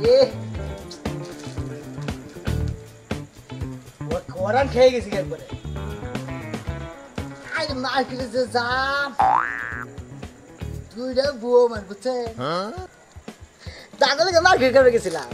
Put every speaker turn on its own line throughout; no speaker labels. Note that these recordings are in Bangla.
রে ওরান খেয়ে গেছি একবারে আরে মার্কেটে যে যাম দুইটা বুয়ো মার বুঝছে তাহলে মার্কেট করে গেছিলাম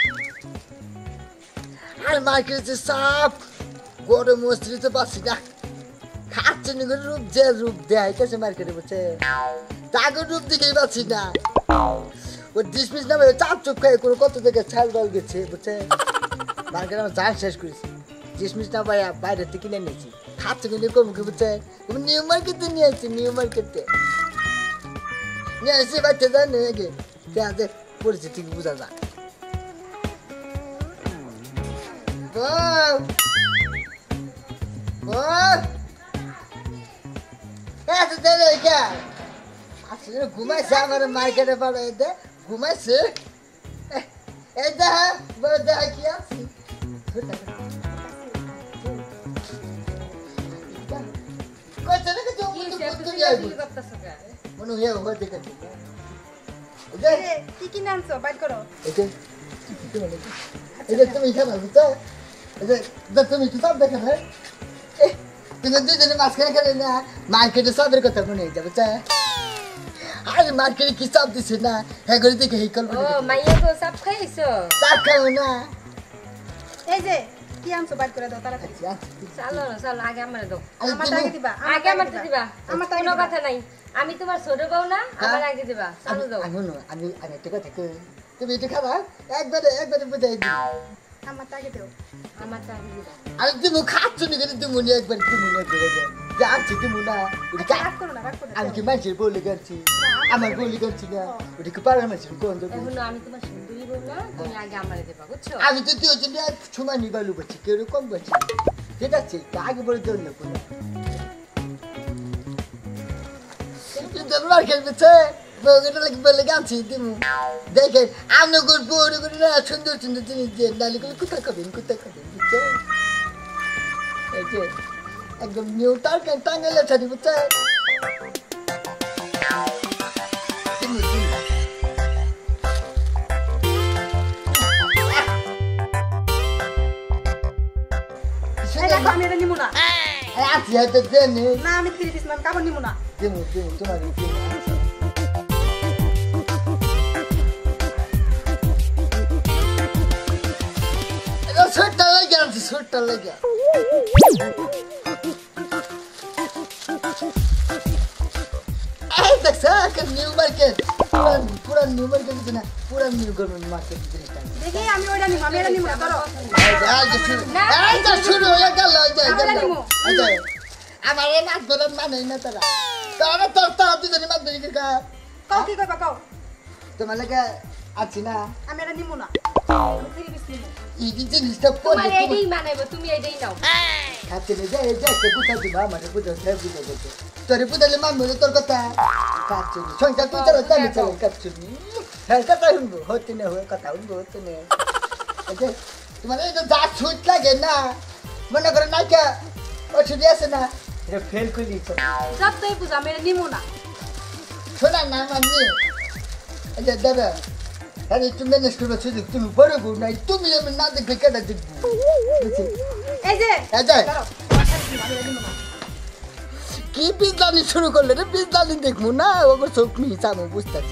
আর মার্কেটে যে সাপ গরম মস্তিতে পাচ্ছি না খাচ্ছে না রূপ যে রূপ দেয় কেছে মার্কেটে বুঝছে তাকে রূপ দিকেই পাচ্ছি না ও ডিসমিস না চাপ চুপ খাই করে কত থেকে ছাল বল গেছে বুঝছে মার্কেটে আমার জান শেষ করেছি ডিসমিস না ভাই বাইরে থেকে কিনে নিয়েছি খাচ্ছে কিন্তু কম কি বুঝছে নিউ মার্কেটে নিয়ে আসছি নিউ মার্কেটে নিয়ে আসছি বাচ্চা জান নাকি যে পড়েছে ঠিক বোঝা যায় ঘুমাইছে আমার মার্কেটে পাড়াইতে ঘুমাইছে এই দেখা বড় দেখা কি আছি তুমি দেখে ভাই তুমি দুজনে মাঝখানে খেলে না মার্কেটে সবের কথা মনে হয়ে যাবে আরে মার্কেটে কি চাপ দিছে না হ্যাঁ করে দেখে এই কল
মাইয়া তো চাপ খাইছো
চাপ খাও না
এই যে কি আনছো বাইট করে দাও তাড়াতাড়ি চলো চলো আগে আমারে দাও
আমারটা আগে দিবা
আগে আমারটা দিবা আমার কোনো কথা নাই আমি তোমার ছোট বউ না আমার আগে দিবা চলো দাও
আমি একটা কথা কই তুমি এটা খাবা একবারে বুঝাই দিই
আমারটা আগে দাও
আমারটা আগে দিবা
আরে তুমি খাচ্ছ না কেন তুমি নিয়ে একবার তুমি নিয়ে করে দাও যাচ্ছি তুমি না
রাগ করো না
আমি কি মানুষের বলে করছি আমার বলে করছি না ওটা কি পাড়ার মানুষের কোন
এখন আমি তোমার সুন্দরী বউ না তুমি আগে আমারে দিবা বুঝছো
আমি তো তুই জন্য সময় নিবালু বলছি কেউ কম বলছি ঠিক আছে আগে বলে দেন না কোনো মার্কেট বেছে বউটা লাগি বলে গাছি তুমি দেখে আমি করবো ওরে করে না সুন্দর সুন্দর জিনিস দিয়ে নালি করে কোথায় খাবেন বুঝছে এই যে একদম নিউ টার্গেট টাঙ্গালে ছাড়ি বুঝছে
আমি এটা নিমু না
আছি হয়তো দেনি
না আমি 3 পিস ম্যাম কাপড় নিমু না
দেবো তোমার ছোট্টা লাগে দেখছা নিউ মার্কেট পুরা নিউ মার্কেট না পুরা নিউ গভর্নমেন্ট মার্কেট
দেখি আমি ওটা নিমু আমি এটা নিমু না ধরো
শুরু হয়ে গেল আমার নাচ বলার মানে না তারা তোরা দুজনে মাছ ধরি
কও কি কইবা কও
তোমার লাগে আছি না
আমি এটা নিমু না 3 পিস নিমু
এই জিনিসটা
তোমার এইটাই মানাইবো তুমি এইটাই নাও
খাতে রে যা একটা বুঝা দিবা আমারে বুঝা সব বুঝা বলতে তোরে বুঝালে মান মনে তোর কথা কাচ্চি সংসার তুই চলো আমি চলো কাচ্চি হ্যাঁ কথা শুনবো হতে না হয়ে কথা শুনবো হতে না আচ্ছা তোমার এই তো যা ছুট লাগে না মনে করে না কে ও ছুটি আছে না এটা ফেল করে দিচ্ছ
সব তুই বুঝা আমি এটা নিমু না
শোনা না মানি আচ্ছা দাদা আরে তুমি ম্যানেজ করবে সুযোগ তুমি বড় বউ নাই তুমি আমি না দেখে কেটে দেখবো
এই যে
কি বিজদানি শুরু করলে রে বিজদানি দেখবো না ওগো চোখ মিশামো বুঝতেছি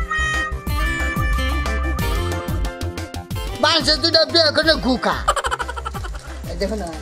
মানুষের দুটা বিয়ে করে ঘুকা দেখো না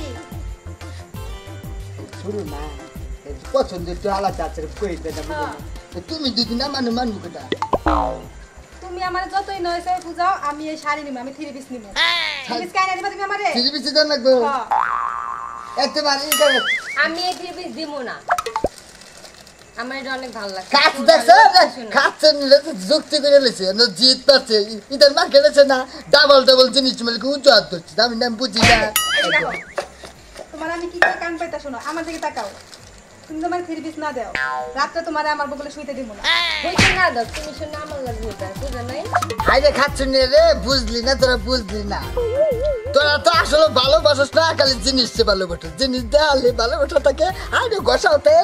শুরু না পছন্দের তো আলাদা আছে কই দেনা তুমি দুদিন না মানবো কেটা
তুমি আমারে যতই নয় সে বুঝাও আমি এই শাড়ি নিমু আমি 3 পিস নিমু 3 পিস কাইনা দিবা তুমি আমারে
3 পিস দেন লাগবে একটা বাড়ি করে
আমি এই 3 পিস দিমু না আমার এটা অনেক ভালো লাগে
কাজ দেখছ কাজ নিলে তো যুক্তি করে লেছে না জিত পাচ্ছে ইদার মার্কেট আছে না ডাবল জিনিস মানে উঁচু হাত ধরছে আমি নাম বুঝি না
তোমার আমি কি কই কান পাইতা শোনো আমার দিকে তাকাও তুমি তোমার 3 পিস না দাও রাতে তোমারে আমার বগলে শুইতে দিব না
হইতে না দাও তুমি শুনে আমার লাগবে এটা বুঝা নাই
আরে খাচ্ছ নে রে বুঝলি না তোরা বুঝলি না তোরা তো আসলে ভালোবাসিস না খালি জিনিসে ভালোবাসো জিনিস দেয়ালে ভালোবাসা থাকে আরে ঘষাওতে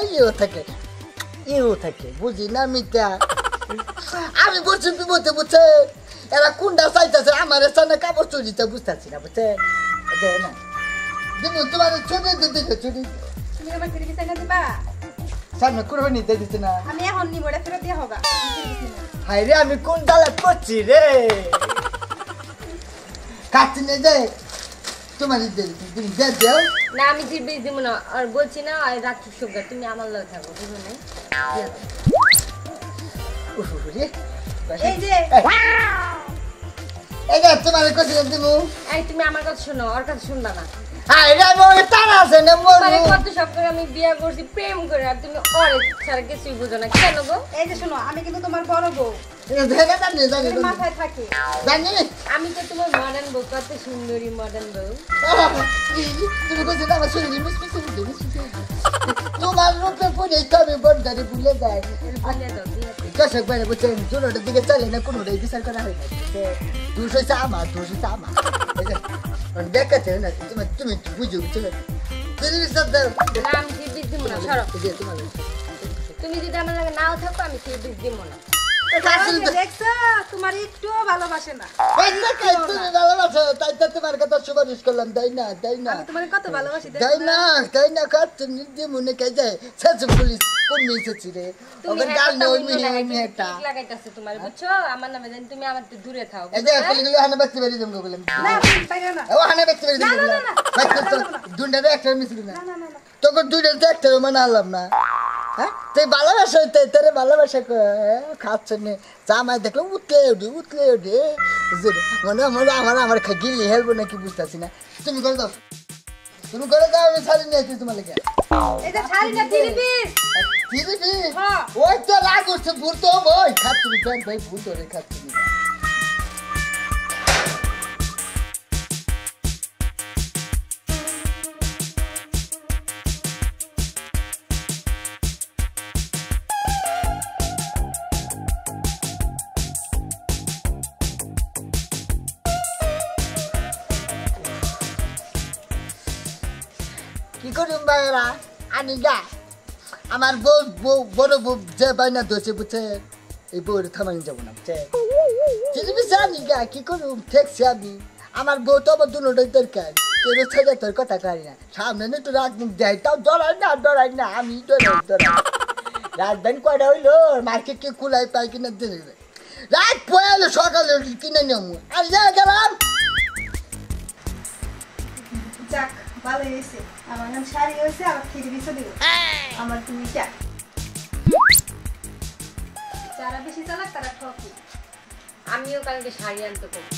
ইও থাকে বুঝি না মিটা আমি বলছি বিপদে বুঝছে এরা কোনটা চাইতেছে আমার সামনে কাপড় চুরিতে বুঝতেছি না বুঝছে না দিদি তোমার ছুটি দিদি ছুটি
তুমি আমার থ্রি পিস এনে দিবা
সামনে কুরবানি নিতে দিতে না
আমি এখন নিব এটা ফেরত দিয়ে হবে
হাই রে আমি কোন তালে করছি রে কাটতে নে দে তোমার তুমি দে দাও
না আমি থ্রি পিস দিব না আর বলছি না আর রাখি সুগার তুমি আমার লগে থাকো বুঝো না
ওরে
এই যে
এই যে তোমার কত দিমু
এই তুমি আমার কথা শোনো ওর কথা শুনবা না
হাই রে আমি তার আছে না
মানে কত সব করে আমি বিয়ে করছি প্রেম করে আর তুমি ওর ছাড়া কিছুই বুঝো না কেন গো
এই যে শোনো আমি কিন্তু তোমার বড় বউ
দেখে জানি জানি
তুমি মাথায় থাকে
জানি
আমি তো তোমার মডার্ন বউ কত সুন্দরী মডার্ন বউ
তুমি কত না আমার শরীরে মিসমিস তোমার রূপে পড়ে তবে বন্দারে ভুলে যায়
বলে দাও দিয়ে
কষক বাইরে বুঝছেন দুটোর দিকে চলে না কোনোটাই বিচার করা হয় না দুশো চামা দেখাচ্ছে না তুমি তুমি বুঝো বুঝছো
না আমি থ্রি পিস দিব না সরো তুমি যদি আমার লাগে নাও থাকো আমি থ্রি পিস দিব না
দেখছো তোমার একটু ভালোবাসে না
তুমি ভালোবাসো তাই তো তোমার কথা সুপারিশ করলাম তাই না
আমি তোমার কত ভালোবাসি
তাই না কাজ নিতে মনে কে যায় শেষ পুলিশ কোন মিছেছি রে
তুমি
ওকে গাল নই মেয়েটা
লাগাইতাছে তোমার বুঝছো আমার নামে জানি তুমি আমার থেকে দূরে থাও
এই যে কলিগুলো হানা বাচ্চা বেরি জম বললাম
না পাইরা না
ও হানা বাচ্চা বেরি জম বললাম দুন্ডা রে একটা মিছিল না তোকে দুইটা তো একটা মানে আনলাম না হ্যাঁ তুই ভালোবাসা তোরে ভালোবাসা খাচ্ছে নে জামাই দেখলো উঠলে উঠে মনে মনে আমার গিলি হেলবো নাকি বুঝতেছি না তুমি করে দাও আমি ছাড়ি নিয়ে তোমার লেগে
এটা ছাড়ি না থ্রি পিস
ওই তো রাগ উঠছে ভুল তো ভাই খাচ্ছি ভাই ভুল তো রে খাচ্ছি কি করুম ভাইরা আনি গা আমার বউ বড় বউ যে বাইনা ধরছে বুঝছে এই বউর থামানি যাবো না বুঝছে জানি গা কি করুম ঠেকছি আমি আমার বউ তো আমার দুটোটাই দরকার কেউ ছেড়ে তোর কথা কারি না সামনে না তো রাত মুখ দেয় তাও ডরাই না আমি ডরাই রাজধানী কয়টা হইলো মার্কেট কে কুলাই পাই কিনা দিয়ে রাত পয়ালে সকালে কিনে নেবো আর যা গেলাম
যাক ভালো হয়েছে আমার নাম শাড়ি হয়েছে আবার থ্রি পিসও দিব আমার তুমি চাক যারা বেশি চালাক তারা ঠকি
আমিও কালকে শাড়ি আনতে পারবো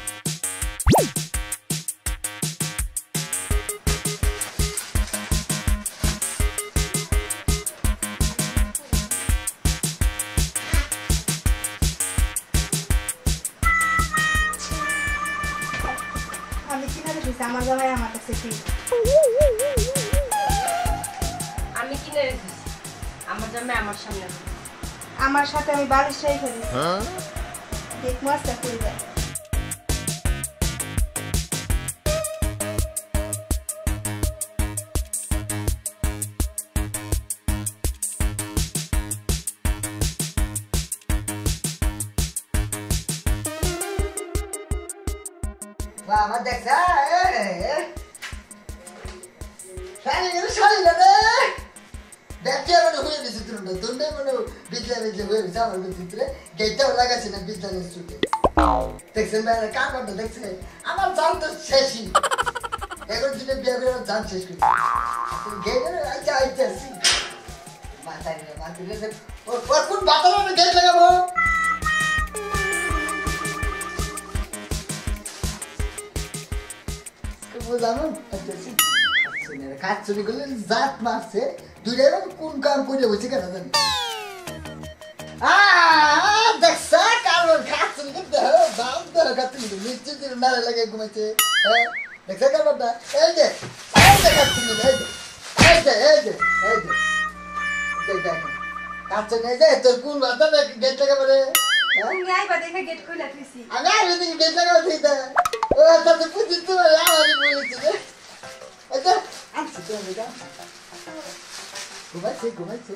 আমি কিনা রেখেছি আমার জামাই আমার কাছে ঠিক
আমি কিনে রেখেছি আমার জামাই আমার সামনে
আমার সাথে আমি বালিশ চাই করি দেখ মাছটা করে যায়
বাবা দেখছা শাড়ি না রে দেখতে মানে হয়ে গেছে দুটো মানে বিজলা হয়ে গেছে আমার ভিতরে গেটটাও লাগাচ্ছে না বিজলানের চুটে দেখছেন ভাই কারবারটা দেখছে আমার জান তো শেষই এখন দিনে বিয়ে করে আমার জান শেষ করছে গেটের আইতে আসি মাথায় ওর কোন বাতার গেট লাগাবো বুঝলাম কাজ করলে জাত মারছে দুইটা কোন কাম করে বসে কেন জানি দেখছা কারণ কাজ চুরি দেহ বাম দেহ কাজ চুরি নিশ্চিত নারে লাগে ঘুমাইছে হ্যাঁ দেখছা কারবারটা এই যে কাজ চুরি এই যে কাজ চুরি এই যে তোর কোন বাতা গেট লাগাবো রে
তুমি আইবা দেখে গেট খুলে দিছি
আমি আর এদিকে গেট লাগাবো ঠিক আছে ও তাতে পুজি তোমার আমারই বলেছে রে এটা আনছি তো এটা ঘুমাইছে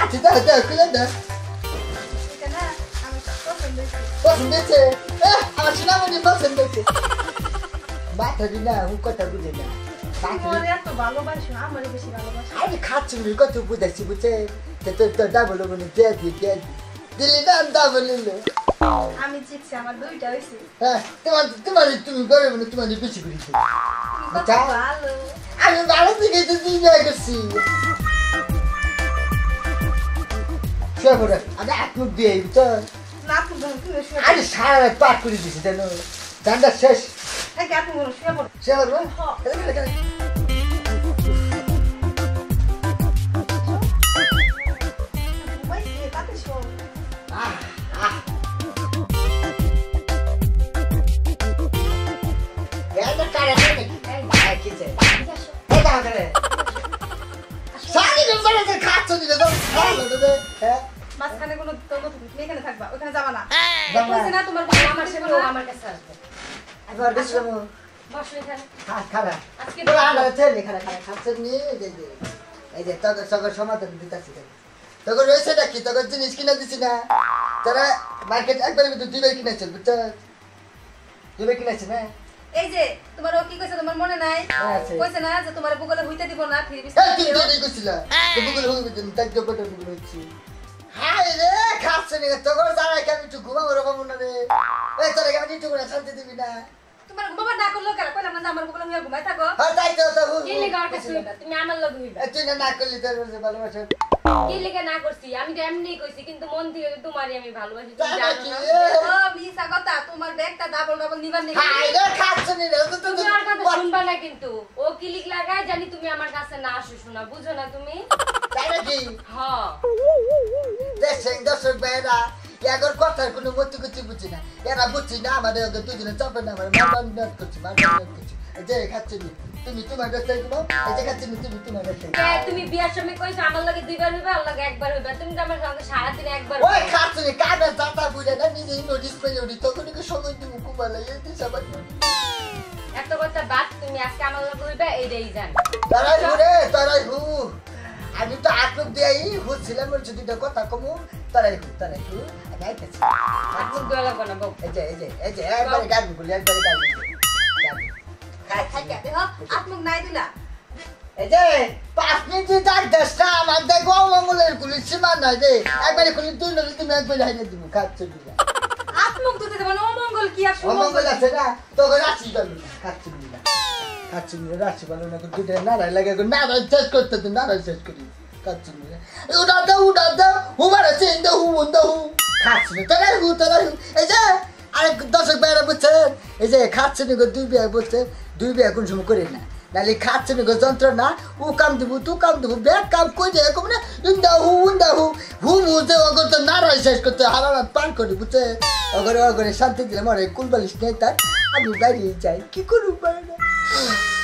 আচ্ছা দাও দাও খুলে দাও
এটা না আমি পছন্দ হয়েছে
পছন্দ হয়েছে আমার সোনামণি পছন্দ হয়েছে মাথা দিনা হুম কথা বুঝে না
তোমার এত ভালোবাসো আমারই বেশি ভালোবাসো
আমি খাচ্ছি কত বুঝাচ্ছি বুঝছে তো ডাবল মানে দিয়ে দিলি না ডাবল নিল
আমি জিতছি আমার দুইটা হয়েছে
হ্যাঁ তুমি করে মানে তোমার বেশি করেছি
তুমি কত ভালো
আমি ভালো থেকে তো দিন জয় করছি আমি এক মুখ দিয়ে তো
না তুমি শুয়ে
আরে সারা রাত পাঠ করে দিছি জানো ঠান্ডা শেষ
থাকে আপনি শুয়ে পড়ো
সে করবো
ঘুমাইছে তাতে শো মাঝখানে কোনো দ্বন্দ্ব থাকবে তুমি এখানে থাকবা ওখানে যাবা না বলছি না তোমার কোনো
আমার
আমার
সাথে
সেবা
আমার কাছে আসবে বসো এখানে আজকে
সমাধান দিতেছি তখন রয়েছে নাকি তখন জিনিস কিনা দিছি না তারা মার্কেট একবারের ভিতরে 2 বার কিনেছে বুঝছো 2 বার কিনেছে না
এই যে তোমার ও কি কইছে তোমার মনে নাই
আছে।
কইছে না যে তোমার বুকলে হইতে দিব না ফিরে বিস্তার
এই তুই দেরি করছিলা তো বুকুল হবে দিন তাই তো বড় বুকুল হচ্ছে হাই রে খাচ্ছে নি তখন যারা কেন একটু ঘুমাবো রকম না রে এই তোরা কেন একটু করে শান্তি দিবি না
তোমার ঘুমাবা না করলো কেন কইলাম না যে আমার বুকলে হইয়া ঘুমাই থাকো
হ্যাঁ তাই তো তো
কি লেগে আমার কাছে হইবা তুমি আমার লগে হইবা
তুই না করলি তোর ভালোবাসা
কি লেগে না করছি আমি তো এমনি কইছি কিন্তু মন থেকে তোমারই আমি ভালোবাসি তুমি
তাই
জানো
নাকি
না
ও মিছা কথা তোমার ব্যাগটা ডাবল নিবার নেই
হাই রে খাচ্ছে নি রে তো
তুমি আর কথা শুনবা না কিন্তু ও ক্লিক লাগায় জানি তুমি আমার কাছে না আসো শোনা বুঝো না তুমি
তাই নাকি
হ্যাঁ
দেশের দর্শক ভাইরা এগর কথার কোনো মতি কুচি বুঝি না এরা বুঝছি না আমাদের ওকে দুজনে চাপে না আমার মারবান করছি যে খাচ্ছে নি তুমি তোমার রাস্তায় ঘুমাও এই যে খাচ্ছে নি তুমি তোমার রাস্তায়
তুমি বিয়ার সময় কইছো আমার লগে 2 বার হইবা আমার লগে 1 বার হইবা তুমি তো আমার সঙ্গে সারা দিন 1 বার
ওই খাচ্ছে নি কানে দাতা বুঝে না নিজেই নোটিস করে উঠি তখন কি সময় দিব কুমালা এই দিস আবার
এত কথা বাদ তুমি আজকে আমার লগে হইবা এইটাই জান
তারাই হু আমি তো আত্মক দিয়াই হুছিলাম ওর যদি কথা কমু তারাই হু আমি আইতেছি
আজকে দেওয়া লাগবে না বাবু
এই যে একবারে গান গুলি একবারে গান
থাকে দেখো আত্মক নাই দিলা
এই যে 5 মিনিট তার 10টা আমার দেখো মঙ্গলের গুলি সীমা নাই রে একবারে গুলি তুই নলি তুমি একবারে হাইনে দিব খাচ্ছে দিলা
আত্মক দিতে দেব না অমঙ্গল কি আর
অমঙ্গল আছে না তোকে রাখছি গেল খাচ্ছে দিলা খাচ্ছে দিলা রাখছি বলো না দুটো নারাই লাগে নারাই শেষ করতে দিন নারাই শেষ করি খাচ্ছে দিলা উড়া দাও হুমারে চেন দাও হু খাচ্ছে না তারা হু এই যে আরে দর্শক বাইরে বুঝছেন এই যে খাচ্ছে না 2 বিয়া বুঝছে 2 বিয়া কোন সময় করে না নালে খাচ্ছে না যন্ত্রণা ও কাম দিব তু কাম দিব ব্যাগ কাম কই যায় কম না উন্দা হু মুতে অগর তো নারাই শেষ করতে হারারাত পান করি বুঝছে অগরে শান্তি দিলাম আরে কুলবালিশ নেই তার আমি বাইরে যাই কি করব পারে না